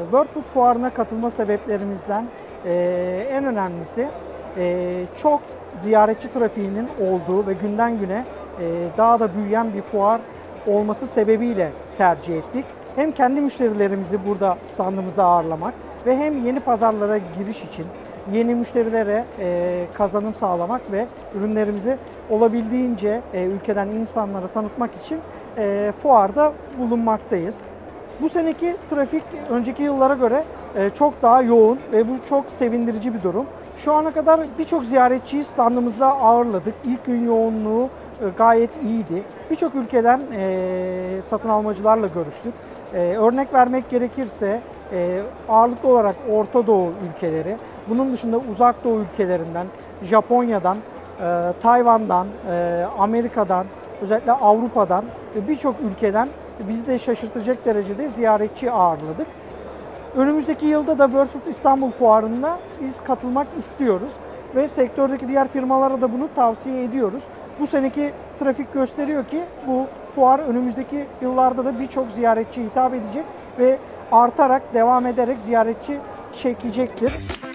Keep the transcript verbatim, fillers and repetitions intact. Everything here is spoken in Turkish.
World Food Fuarı'na katılma sebeplerimizden e, en önemlisi e, çok ziyaretçi trafiğinin olduğu ve günden güne e, daha da büyüyen bir fuar olması sebebiyle tercih ettik. Hem kendi müşterilerimizi burada standımızda ağırlamak ve hem yeni pazarlara giriş için yeni müşterilere e, kazanım sağlamak ve ürünlerimizi olabildiğince e, ülkeden insanlara tanıtmak için e, fuarda bulunmaktayız. Bu seneki trafik önceki yıllara göre e, çok daha yoğun ve bu çok sevindirici bir durum. Şu ana kadar birçok ziyaretçiyi standımızda ağırladık. İlk gün yoğunluğu e, gayet iyiydi. Birçok ülkeden e, satın almacılarla görüştük. E, örnek vermek gerekirse e, ağırlıklı olarak Orta Doğu ülkeleri, bunun dışında Uzak Doğu ülkelerinden, Japonya'dan, e, Tayvan'dan, e, Amerika'dan, özellikle Avrupa'dan ve birçok ülkeden bizi de şaşırtacak derecede ziyaretçi ağırladık. Önümüzdeki yılda da World Food İstanbul Fuarı'na biz katılmak istiyoruz ve sektördeki diğer firmalara da bunu tavsiye ediyoruz. Bu seneki trafik gösteriyor ki bu fuar önümüzdeki yıllarda da birçok ziyaretçi hitap edecek ve artarak, devam ederek ziyaretçi çekecektir.